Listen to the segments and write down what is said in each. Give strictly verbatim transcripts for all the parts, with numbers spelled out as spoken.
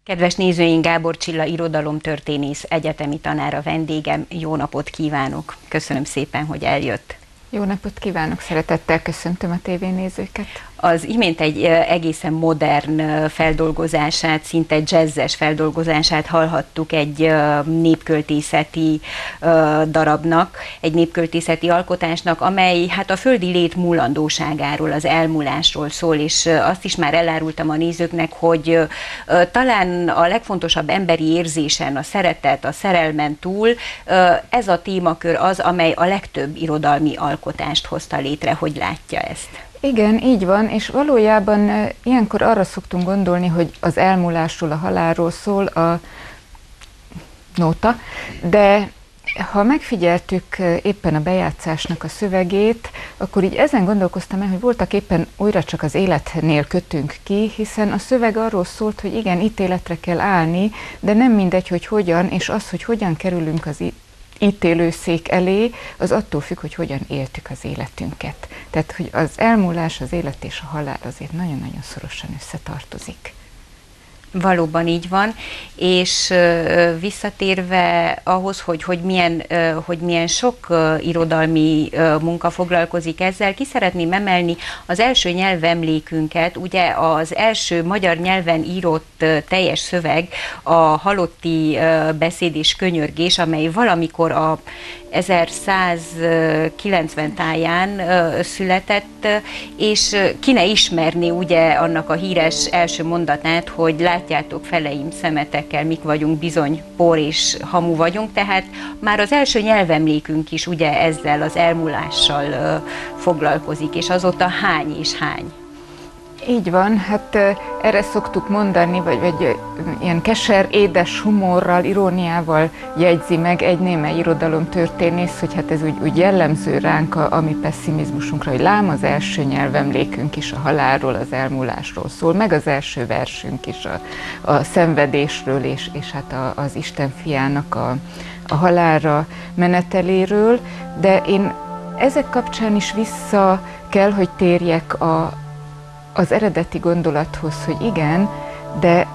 Kedves nézőink, Gábor Csilla irodalomtörténész, egyetemi tanár a vendégem. Jó napot kívánok! Köszönöm szépen, hogy eljött. Jó napot kívánok! Szeretettel köszöntöm a tévénézőket. Az imént egy egészen modern feldolgozását, szinte jazzes feldolgozását hallhattuk egy népköltészeti darabnak, egy népköltészeti alkotásnak, amely hát a földi lét múlandóságáról, az elmúlásról szól, és azt is már elárultam a nézőknek, hogy talán a legfontosabb emberi érzésen, a szeretet, a szerelmen túl ez a témakör az, amely a legtöbb irodalmi alkotást hozta létre. Hogy látja ezt? Igen, így van, és valójában ilyenkor arra szoktunk gondolni, hogy az elmúlásról, a halálról szól a nóta, de ha megfigyeltük éppen a bejátszásnak a szövegét, akkor így ezen gondolkoztam el, hogy voltak éppen újra csak az életnél kötünk ki, hiszen a szöveg arról szólt, hogy igen, ítéletre kell állni, de nem mindegy, hogy hogyan, és az, hogy hogyan kerülünk az ítélőszék elé, az attól függ, hogy hogyan éltük az életünket. Tehát, hogy az elmúlás, az élet és a halál azért nagyon-nagyon szorosan összetartozik. Valóban így van, és uh, visszatérve ahhoz, hogy, hogy, milyen, uh, hogy milyen sok uh, irodalmi uh, munka foglalkozik ezzel, ki szeretném emelni az első nyelvemlékünket, ugye az első magyar nyelven írott uh, teljes szöveg, a Halotti uh, beszéd és könyörgés, amely valamikor a ezerszázkilencven táján uh, született, és ki ne ismerné ugye annak a híres első mondatát, hogy látjátok feleim szemetekkel, mik vagyunk, bizony por és hamu vagyunk, tehát már az első nyelvemlékünk is ugye ezzel az elmúlással uh, foglalkozik, és azóta hány és hány. Így van, hát erre szoktuk mondani, vagy, vagy ilyen keser, édes humorral, iróniával jegyzi meg egy némely irodalomtörténész, hogy hát ez úgy, úgy jellemző ránk a, a mi pessimizmusunkra, hogy lám az első nyelvemlékünk is a halálról, az elmúlásról szól, meg az első versünk is a, a szenvedésről, és, és hát a, az Isten fiának a, a halálra meneteléről, de én ezek kapcsán is vissza kell, hogy térjek a az eredeti gondolathoz, hogy igen, de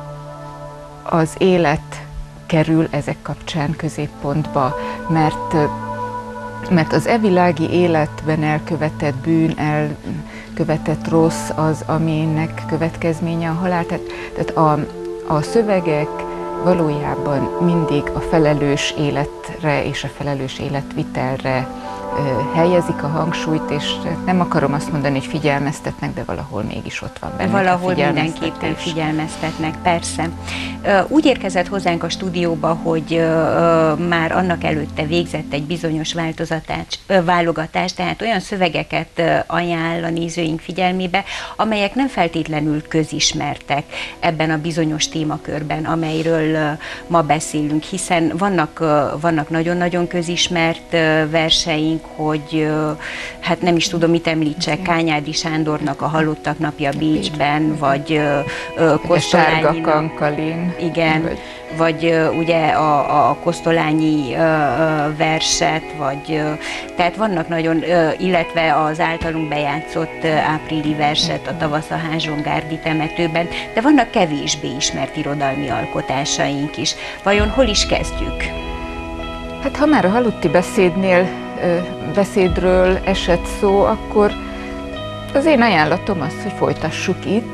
az élet kerül ezek kapcsán középpontba, mert, mert az evilági életben elkövetett bűn, elkövetett rossz az, aminek következménye a halál. Tehát, tehát a, a szövegek valójában mindig a felelős életre és a felelős életvitelre helyezik a hangsúlyt, és nem akarom azt mondani, hogy figyelmeztetnek, de valahol mégis ott van benne. Valahol mindenképpen figyelmeztetnek, persze. Úgy érkezett hozzánk a stúdióba, hogy már annak előtte végzett egy bizonyos válogatást, tehát olyan szövegeket ajánl a nézőink figyelmébe, amelyek nem feltétlenül közismertek ebben a bizonyos témakörben, amelyről ma beszélünk, hiszen vannak, vannak nagyon-nagyon közismert verseink, hogy hát nem is tudom, mit említsek, Kányádi Sándornak a Halottak napja Bécsben, vagy Kosztolányi Kankalin. Igen, vagy, vagy ugye a, a Kosztolányi verset, vagy tehát vannak nagyon, illetve az általunk bejátszott áprili verset a Tavasz a Házsongárdi temetőben, de vannak kevésbé ismert irodalmi alkotásaink is. Vajon hol is kezdjük? Hát ha már a Halotti beszédnél beszédről esett szó, akkor az én ajánlatom az, hogy folytassuk itt.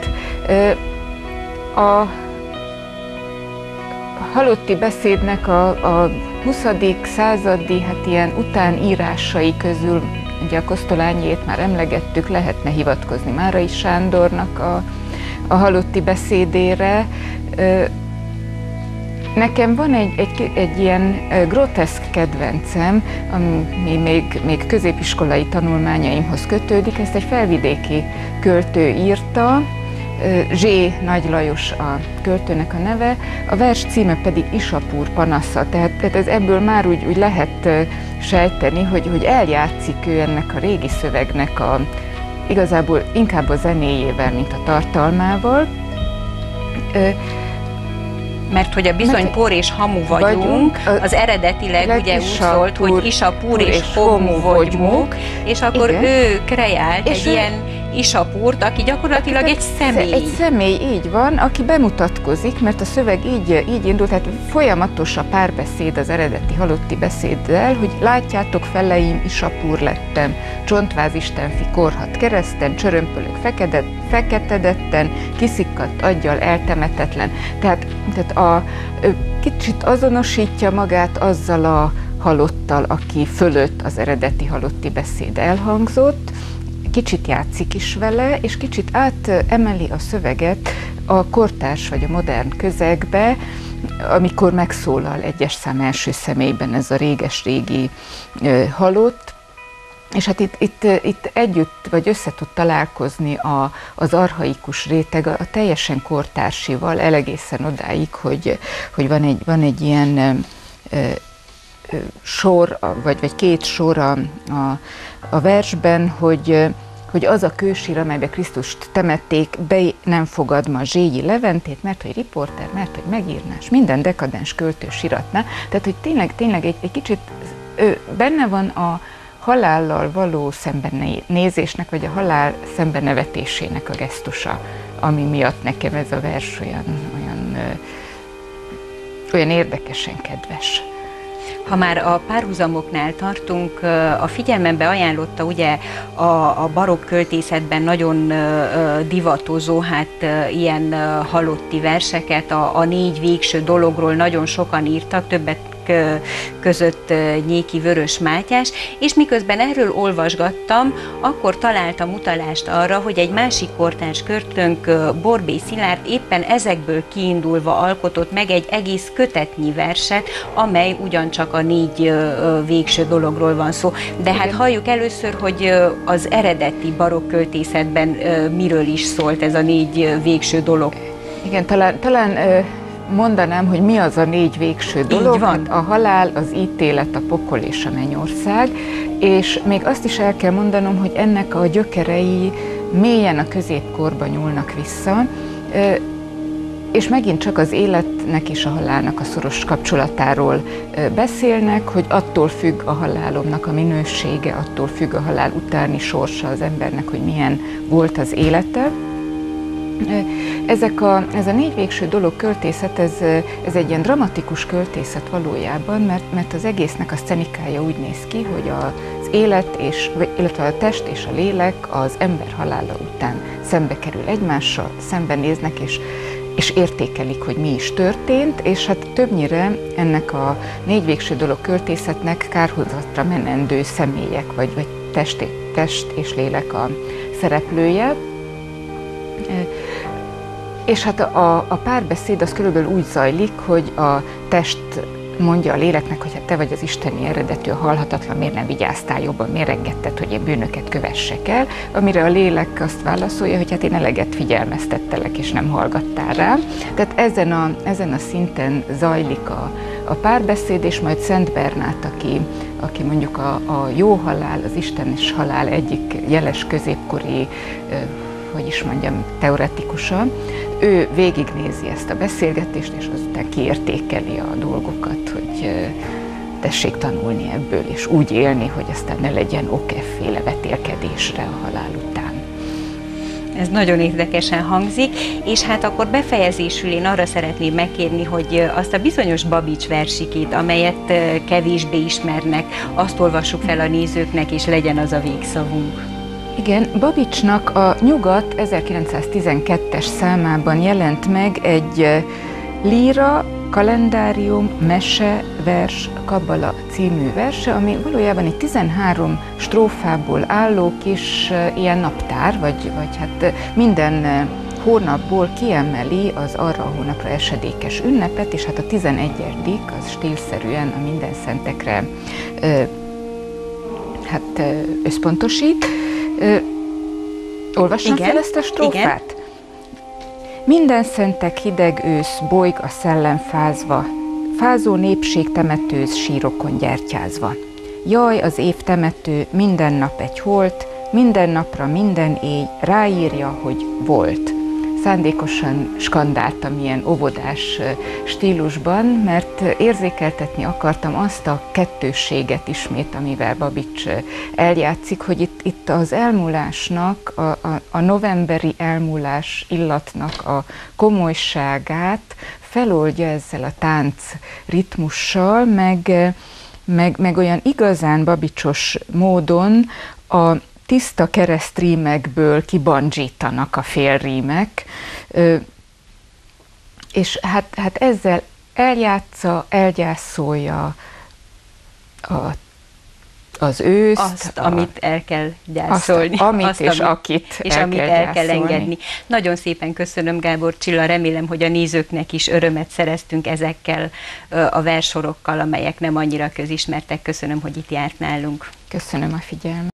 A Halotti beszédnek a, a huszadik századi, hát ilyen utánírásai közül, ugye a Kosztolányiét már emlegettük, lehetne hivatkozni Márai Sándornak a, a Halotti beszédére. Nekem van egy, egy, egy ilyen groteszk kedvencem, ami még, még középiskolai tanulmányaimhoz kötődik, ezt egy felvidéki költő írta, Zsé Nagy Lajos a költőnek a neve, a vers címe pedig Isapúr panasza, tehát, tehát ez ebből már úgy, úgy lehet sejteni, hogy, hogy eljátszik ő ennek a régi szövegnek a, igazából inkább a zenéjével, mint a tartalmával. Mert hogy a bizony Mert por és hamu vagyunk, vagyunk az eredetileg ugye úgy szólt, hogy Isapúr és homu vagyunk, és akkor igen. ő kreált és egy ő, ilyen Isapurt, aki gyakorlatilag egy személy. Egy személy, így van, aki bemutatkozik, mert a szöveg így, így indult, tehát folyamatos a párbeszéd az eredeti halotti beszéddel, hogy látjátok, feleim, Isapúr lettem, csontvázisten korhat kereszten, csörömpölök fekedet, feketedetten, kiszikkadt aggyal eltemetetlen. Tehát, tehát a, kicsit azonosítja magát azzal a halottal, aki fölött az eredeti halotti beszéd elhangzott, kicsit játszik is vele, és kicsit átemeli a szöveget a kortárs vagy a modern közegbe, amikor megszólal egyes szám első személyben ez a réges-régi halott, és hát itt, itt, itt együtt vagy össze tud találkozni a, az archaikus réteg a, a teljesen kortársival, elegészen odáig, hogy, hogy van, egy, van egy ilyen ö, ö, sor, vagy, vagy két sor a, a, a versben, hogy, hogy az a kősír, amelybe Krisztust temették, be nem fogad ma Zsélyi Leventét, mert hogy riporter, mert hogy megírnás, minden dekadens költő siratná. Tehát, hogy tényleg, tényleg egy, egy kicsit ö, benne van a halállal való szembenézésnek, vagy a halál szembenevetésének a gesztusa, ami miatt nekem ez a vers olyan, olyan, ö, olyan érdekesen kedves. Ha már a párhuzamoknál tartunk, a figyelmembe ajánlotta ugye a, a barokk költészetben nagyon divatozó, hát ilyen halotti verseket, a, a négy végső dologról nagyon sokan írtak, többet között Nyéki Vörös Mátyás, és miközben erről olvasgattam, akkor találtam utalást arra, hogy egy másik kortárs költőnk, Borbély Szilárd éppen ezekből kiindulva alkotott meg egy egész kötetnyi verset, amely ugyancsak a négy végső dologról van szó. De hát halljuk először, hogy az eredeti barokk költészetben miről is szólt ez a négy végső dolog. Igen, talán, talán mondanám, hogy mi az a négy végső dolog. Hát a halál, az ítélet, a pokol és a mennyország, és még azt is el kell mondanom, hogy ennek a gyökerei mélyen a középkorba nyúlnak vissza, és megint csak az életnek és a halálnak a szoros kapcsolatáról beszélnek, hogy attól függ a halálomnak a minősége, attól függ a halál utáni sorsa az embernek, hogy milyen volt az élete. Ezek a, ez a négy végső dolog költészet, ez, ez egy ilyen dramatikus költészet valójában, mert, mert az egésznek a szcenikája úgy néz ki, hogy az élet, és, illetve a test és a lélek az ember halála után szembe kerül egymással, szembenéznek, és, és értékelik, hogy mi is történt, és hát többnyire ennek a négy végső dolog költészetnek kárhozatra menendő személyek, vagy, vagy test, test és lélek a szereplője. És hát a, a párbeszéd az körülbelül úgy zajlik, hogy a test mondja a léleknek, hogy hát te vagy az isteni eredetű, a halhatatlan, miért nem vigyáztál jobban, miért engedted, hogy én bűnöket kövessek el, amire a lélek azt válaszolja, hogy hát én eleget figyelmeztettelek, és nem hallgattál rám. Tehát ezen a, ezen a szinten zajlik a, a párbeszéd, és majd Szent Bernát, aki, aki mondjuk a, a jó halál, az istenes halál egyik jeles középkori, hogy is mondjam, teoretikusan, ő végignézi ezt a beszélgetést, és azután kiértékeli a dolgokat, hogy tessék tanulni ebből, és úgy élni, hogy aztán ne legyen ok efféle vetélkedésre a halál után. Ez nagyon érdekesen hangzik, és hát akkor befejezésül én arra szeretném megkérni, hogy azt a bizonyos Babics versikét, amelyet kevésbé ismernek, azt olvassuk fel a nézőknek, és legyen az a végszavunk. Igen, Babicsnak a Nyugat ezerkilencszáztizenkettes számában jelent meg egy líra, kalendárium, mese, vers, kabbala című verse, ami valójában egy tizenhárom strófából álló kis ilyen naptár, vagy, vagy hát minden hónapból kiemeli az arra a hónapra esedékes ünnepet, és hát a tizenegyedik az stílszerűen a minden szentekre hát összpontosít. Ö, olvassam igen, fel ezt a strófát? Igen. Minden szentek hideg ősz, bolyg a szellem fázva, fázó népség temetőz sírokon gyertyázva. Jaj, az év temető, minden nap egy holt, minden napra minden éj ráírja, hogy volt. szándékosan skandáltam ilyen óvodás stílusban, mert érzékeltetni akartam azt a kettősséget ismét, amivel Babics eljátszik, hogy itt, itt az elmúlásnak, a, a, a novemberi elmúlás illatnak a komolyságát feloldja ezzel a tánc ritmussal, meg, meg, meg olyan igazán babicsos módon a tiszta keresztrímekből kibandzsítanak a félrímek, és hát, hát ezzel eljátsza, elgyászolja a, az őszt. Azt, a, amit el kell gyászolni. Azt, amit azt, és amit, akit és el amit kell el kell gyászolni. engedni. Nagyon szépen köszönöm, Gábor Csilla, remélem, hogy a nézőknek is örömet szereztünk ezekkel a verssorokkal, amelyek nem annyira közismertek. Köszönöm, hogy itt járt nálunk. Köszönöm a figyelmet.